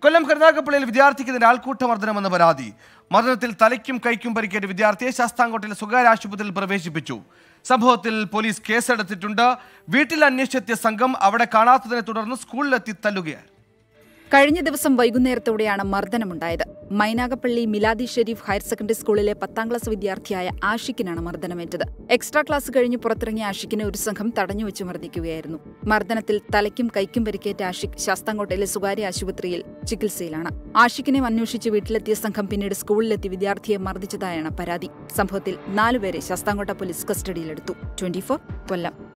കൊല്ലം കരുനാഗപ്പള്ളിയിൽ വിദ്യാർത്ഥിക്കെതിരെ ആൾക്കൂട്ടമർദ്ദനമെന്ന പരാതി. മർദ്ദനത്തിൽ തലയ്ക്കും കൈക്കും പരിക്കേറ്റ വിദ്യാർത്ഥിയെ ശാസ്താംകോട്ടയിലെ സ്വകാര്യ ആശുപത്രിയിൽ പ്രവേശിപ്പിച്ചു. സംഭവത്തിൽ പോലീസ് കേസെടുത്തിട്ടുണ്ട്. വീട്ടിൽ അന്വേഷിച്ചെത്തിയ സംഘം അവിടെ കാണാത്തതിനെ തുടർന്ന് സ്കൂളിലെത്തി തല്ലുകയായിരുന്നു. കഴിഞ്ഞ ദിവസം വൈകുന്നേരത്തോടെയാണ് മർദ്ദനമുണ്ടായത്. മൈനാഗപ്പള്ളി മിലാദി ഷെരീഫ് ഹയർ സെക്കൻഡറി സ്കൂളിലെ 10ാം ക്ലാസ് വിദ്യാർത്ഥിയായ ആഷിക്കിനാണ് മർദ്ദനമേറ്റത്. എക്സ്ട്രാ ക്ലാസ് കഴിഞ്ഞ് പുറത്തിറങ്ങിയ ആഷിക്കിനെ ഒരു സംഘം തടഞ്ഞുവെച്ച് മർദ്ദിക്കുകയായിരുന്നു. മർദ്ദനത്തിൽ തലയ്ക്കും കൈക്കും പരിക്കേറ്റ ആഷിഖ് ശാസ്താംകോട്ടയിലെ സ്വകാര്യ ആശുപത്രിയിൽ ചികിത്സയിലാണ്. ആഷിക്കിനെ അന്വേഷിച്ച് വീട്ടിലെത്തിയ സംഘം പിന്നീട് സ്കൂളിലെത്തി വിദ്യാർത്ഥിയെ മർദ്ദിച്ചതായാണ് പരാതി. സംഭവത്തിൽ 4 പേരെ ശാസ്താംകോട്ട പോലീസ് കസ്റ്റഡിയിലെടുത്തു. 24 കൊല്ലം.